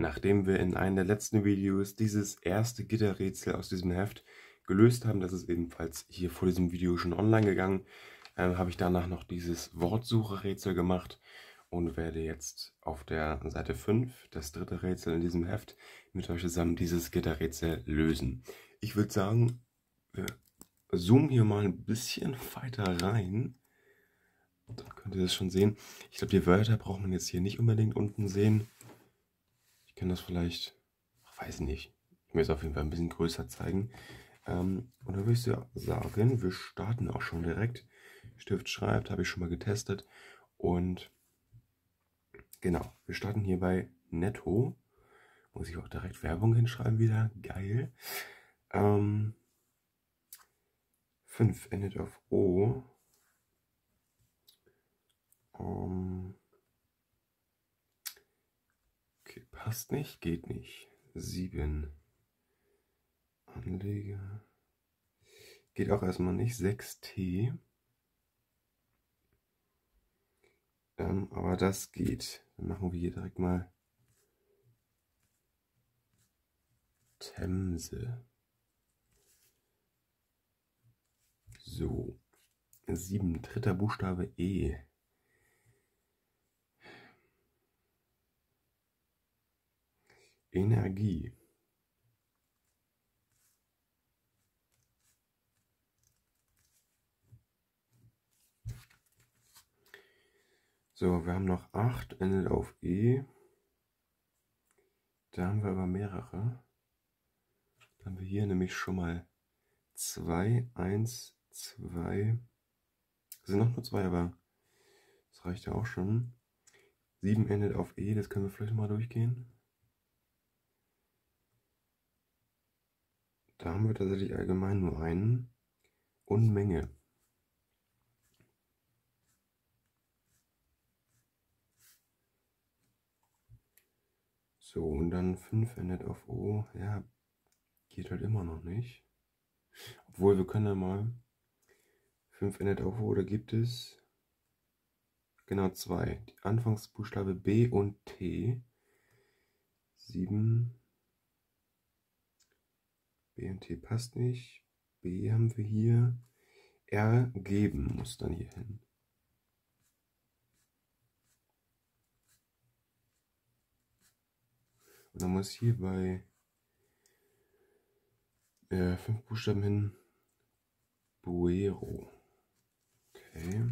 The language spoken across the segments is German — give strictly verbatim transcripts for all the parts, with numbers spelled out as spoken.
Nachdem wir in einem der letzten Videos dieses erste Gitterrätsel aus diesem Heft gelöst haben, das ist ebenfalls hier vor diesem Video schon online gegangen, äh, habe ich danach noch dieses Wortsuche-Rätsel gemacht und werde jetzt auf der Seite fünf, das dritte Rätsel in diesem Heft, mit euch zusammen dieses Gitterrätsel lösen. Ich würde sagen, wir zoomen hier mal ein bisschen weiter rein. Dann könnt ihr das schon sehen. Ich glaube, die Wörter braucht man jetzt hier nicht unbedingt unten sehen. Ich kann das vielleicht, ach, weiß nicht, ich will es auf jeden Fall ein bisschen größer zeigen. Ähm, und dann würde ich sagen, wir starten auch schon direkt. Stift schreibt, habe ich schon mal getestet. Und genau, wir starten hier bei Netto. Muss ich auch direkt Werbung hinschreiben wieder. Geil. Ähm, fünf endet auf O. Um, okay, passt nicht, geht nicht. sieben. Anleger. Geht auch erstmal nicht. sechs T. Ähm, aber das geht. Dann machen wir hier direkt mal Themse. So. sieben. Dritter Buchstabe E. Energie. So, wir haben noch acht, endet auf E. Da haben wir aber mehrere. Da haben wir hier nämlich schon mal zwei, eins, zwei. Es sind noch nur zwei, aber das reicht ja auch schon. sieben endet auf E, das können wir vielleicht mal durchgehen. Da haben wir tatsächlich allgemein nur einen. Unmenge. So, und dann fünf endet auf O. Ja, geht halt immer noch nicht. Obwohl, wir können ja mal. fünf endet auf O, da gibt es genau zwei. Die Anfangsbuchstabe B und T. sieben. B und T passt nicht. B haben wir hier. R geben muss dann hier hin. Und dann muss hier bei äh, fünf Buchstaben hin Buero. Okay.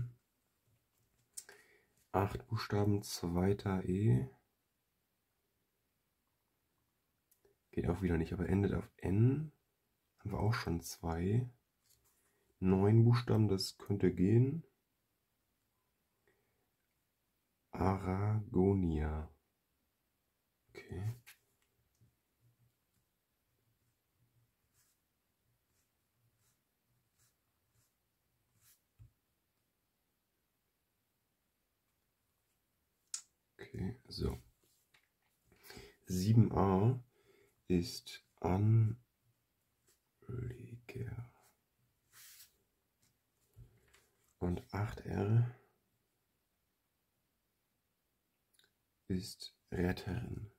Acht Buchstaben, zweiter E. Geht auch wieder nicht, aber endet auf N. Haben wir auch schon zwei. Neun Buchstaben, das könnte gehen. Aragonia. Okay. Okay, so. sieben a ist Anleger. Und acht r ist Retterin.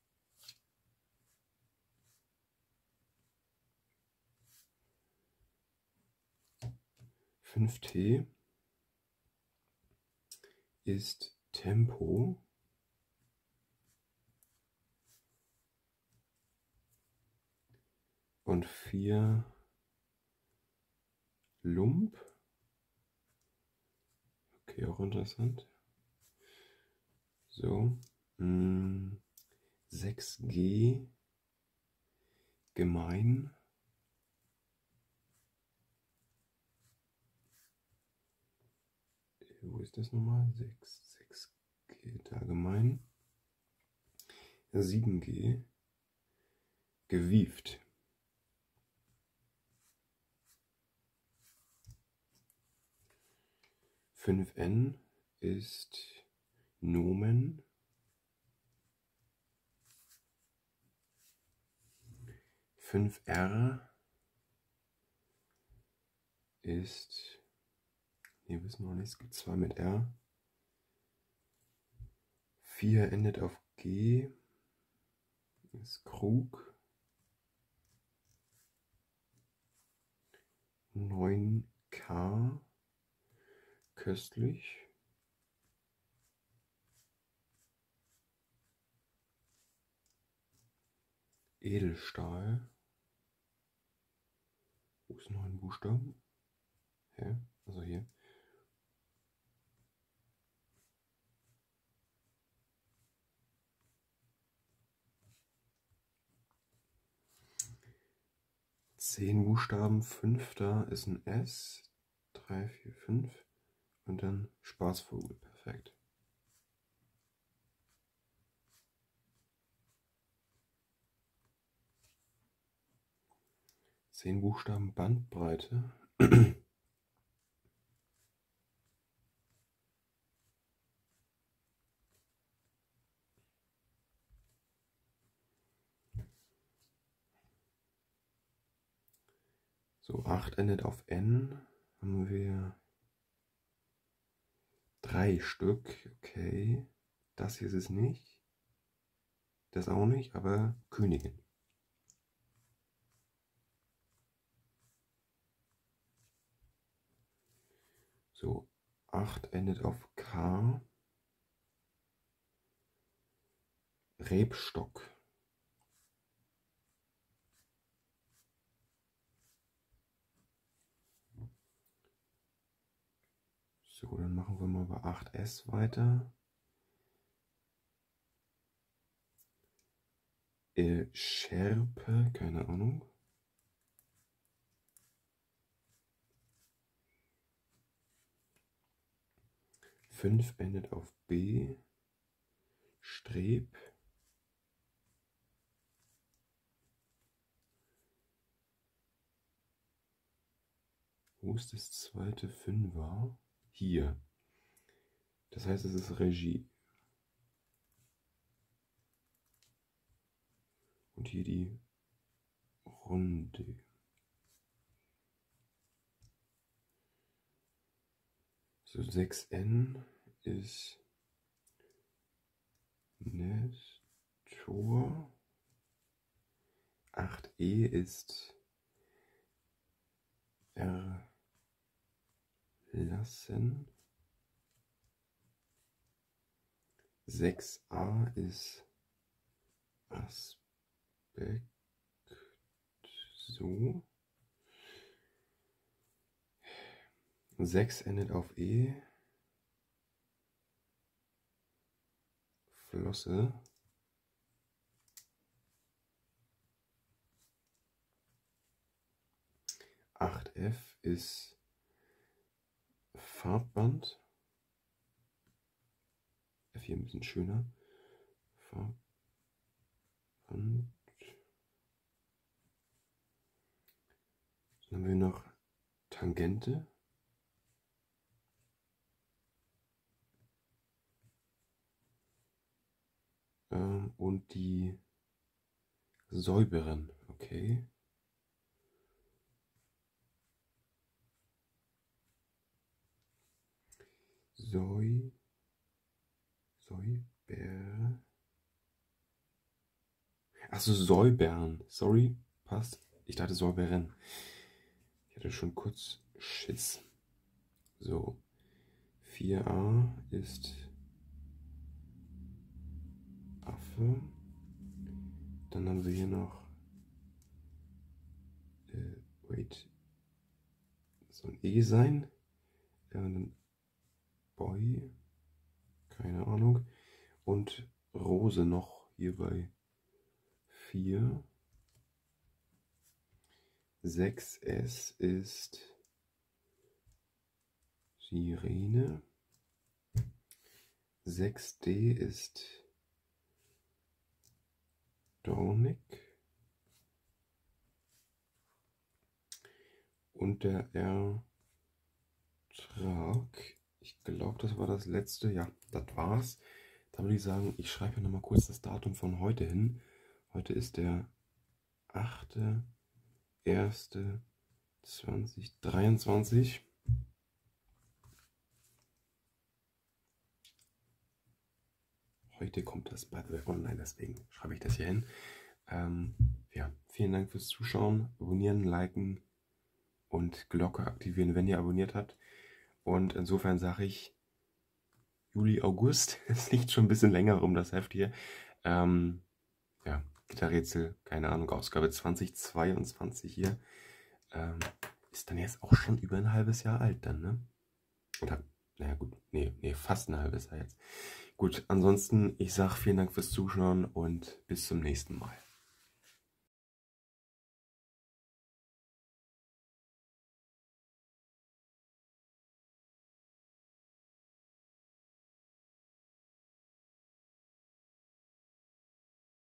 fünf T ist Tempo. Und vier Lump. Okay, auch interessant. So. Mh, sechs G. Gemein. Wo ist das nochmal? sechs, sechs G, da gemein. sieben G. Gewieft. fünf N ist Nomen. fünf R ist, hier wissen wir noch nicht, es gibt zwei mit R. vier endet auf G. ist Krug. neun K. Köstlich. Edelstahl. Wo ist noch ein Buchstaben? Hä? Also hier. Zehn Buchstaben, fünfter ist ein S. Drei, vier, fünf. Und dann Spaßvogel. Perfekt. Zehn Buchstaben Bandbreite. So, acht endet auf N. Haben wir drei Stück. Okay. Das hier ist es nicht. Das auch nicht, aber Königin. So, acht endet auf K. Rebstock. So, dann machen wir mal bei acht S weiter. Äh, Schärpe, keine Ahnung. fünf endet auf B. Streb. Wo ist das zweite Fünfer? Hier. Das heißt, es ist Regie. Und hier die Runde. So, sechs N ist Nestor. acht E ist Erlassen. sechs A ist Aspekt. So. sechs endet auf E. Flosse. acht F ist Farbband. F hier ein bisschen schöner. Farbband. Dann haben wir noch Tangente. Ähm, und die Säuberen. Okay. Säu. Säuber. Achso, Säubern. Sorry, passt. Ich dachte Säuberen. Ich hatte schon kurz Schiss. So. vier A ist Affe. Dann haben wir hier noch. Äh, wait. Das soll ein E sein. Ja, dann Boy. Keine Ahnung. Und Rose noch hier bei vier. sechs S ist Sirene. sechs D ist Dornig. Und der Ertrag, ich glaube, das war das letzte. Ja, das war's. Dann würde ich sagen, ich schreibe hier nochmal kurz das Datum von heute hin. Heute ist der achte erste zweitausenddreiundzwanzig. Heute kommt das by the way online, deswegen schreibe ich das hier hin. Ähm, ja, vielen Dank fürs Zuschauen. Abonnieren, liken und Glocke aktivieren, wenn ihr abonniert habt. Und insofern sage ich Juli, August. Es liegt schon ein bisschen länger rum, das Heft hier. Ähm, ja, Gitterrätsel, keine Ahnung, Ausgabe zweitausendzweiundzwanzig hier. Ähm, ist dann jetzt auch schon über ein halbes Jahr alt dann, ne? Oder, naja gut, nee, nee, fast ein halbes Jahr jetzt. Gut, ansonsten, ich sage vielen Dank fürs Zuschauen und bis zum nächsten Mal.